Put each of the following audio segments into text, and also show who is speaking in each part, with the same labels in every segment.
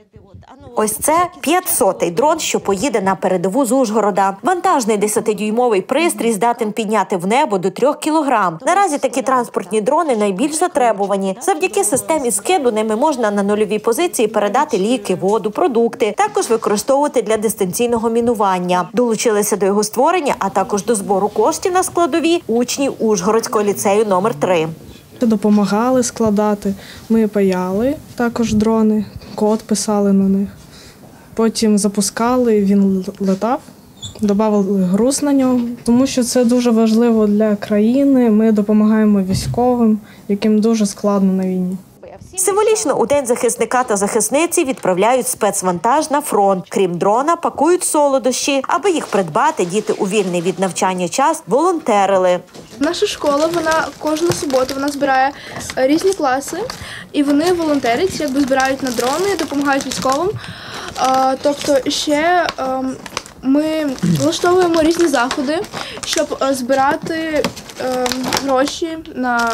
Speaker 1: Ось це 500-й дрон, що поїде на передову з Ужгорода. Вантажний 10-дюймовий пристрій здатен підняти в небо до 3 кілограм. Наразі такі транспортні дрони найбільш затребувані. Завдяки системі скиду ними можна на нульовій позиції передати ліки, воду, продукти. Також використовувати для дистанційного мінування. Долучилися до його створення, а також до збору коштів на складові учні Ужгородського ліцею номер 3.
Speaker 2: Допомагали складати, ми паяли також дрони, код писали на них. Потім запускали, він летав, додавали груз на нього. Тому що це дуже важливо для країни, ми допомагаємо військовим, яким дуже складно на війні.
Speaker 1: Символічно у День захисника та захисниці відправляють спецвантаж на фронт. Крім дрона, пакують солодощі. Аби їх придбати, діти у вільний від навчання час волонтерили.
Speaker 3: Наша школа, вона кожну суботу збирає різні класи, і вони волонтерять, збирають на дрони, допомагають військовим. Тобто ще ми влаштовуємо різні заходи, щоб збирати гроші на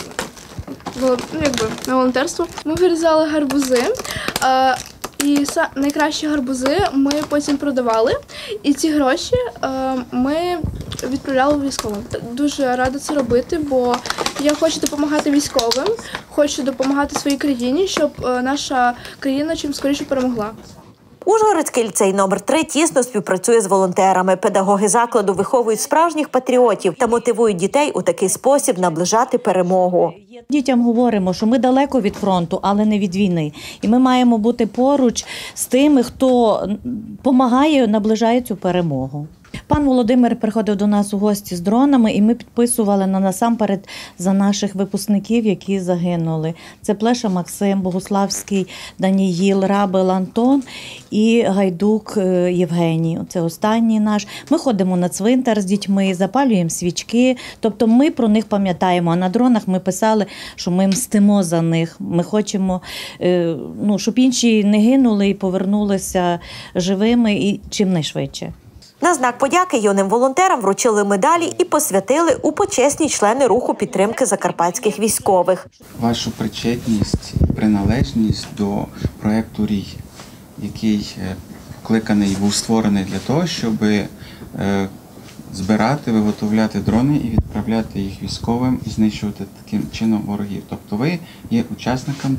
Speaker 3: волонтерство. Ми вирізали гарбузи, і найкращі гарбузи ми потім продавали, і ці гроші ми відправляли військовим. Дуже рада це робити, бо я хочу допомагати військовим, хочу допомагати своїй країні, щоб наша країна чим скоріше перемогла.
Speaker 1: Ужгородський ліцей номер 3 тісно співпрацює з волонтерами. Педагоги закладу виховують справжніх патріотів та мотивують дітей у такий спосіб наближати перемогу.
Speaker 4: Дітям говоримо, що ми далеко від фронту, але не від війни. І ми маємо бути поруч з тими, хто допомагає, наближає цю перемогу. Пан Володимир приходив до нас у гості з дронами, і ми підписували насамперед за наших випускників, які загинули. Це Плеша Максим, Богуславський Даніїл, Рабел Антон і Гайдук Євгеній. Це останній наш. Ми ходимо на цвинтар з дітьми, запалюємо свічки. Тобто ми про них пам'ятаємо. А на дронах ми писали, що ми мстимо за них. Ми хочемо, щоб інші не гинули і повернулися живими і чимнайшвидше.
Speaker 1: На знак подяки юним волонтерам вручили медалі і посвятили у почесні члени руху підтримки закарпатських військових.
Speaker 5: Вашу причетність, приналежність до проєкту «Рій», який вкликаний, був створений для того, щоб збирати, виготовляти дрони і відправляти їх військовим і знищувати таким чином ворогів. Тобто ви є учасником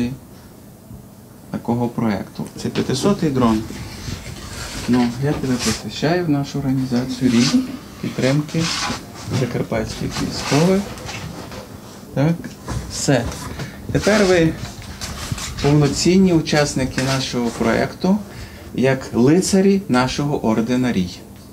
Speaker 5: такого проєкту. Це 500-й дрон. Я тебе посвящаю в нашу організацію «Рій» підтримки закарпатських військових. Так, все. Тепер ви повноцінні учасники нашого проєкту, як лицарі нашого ордена «Рій».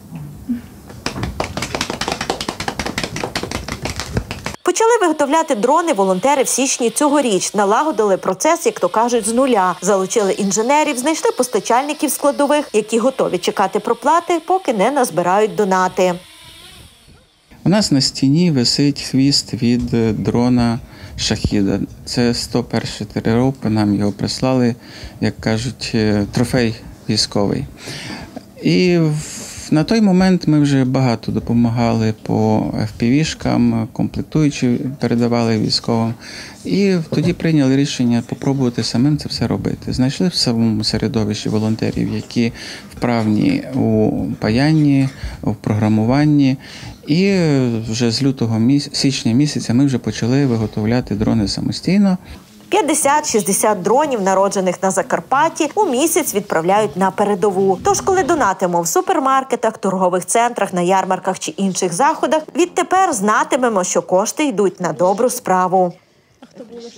Speaker 1: Почали виготовляти дрони волонтери в січні цьогоріч. Налагодили процес, як то кажуть, з нуля. Залучили інженерів, знайшли постачальників складових, які готові чекати проплати, поки не назбирають донати.
Speaker 5: У нас на стіні висить хвіст від дрона «Шахіда». Це 101 ТРО, нам його прислали, як кажуть, трофей військовий. І на той момент ми вже багато допомагали по FPV-шкам, комплектуючі передавали військовим. І тоді прийняли рішення спробувати самим це все робити. Знайшли в самому середовищі волонтерів, які вправні у паянні, у програмуванні. І вже з січня місяця ми вже почали виготовляти дрони самостійно.
Speaker 1: 50-60 дронів, народжених на Закарпатті, у місяць відправляють на передову. Тож, коли донатимо в супермаркетах, торгових центрах, на ярмарках чи інших заходах, відтепер знатимемо, що кошти йдуть на добру справу.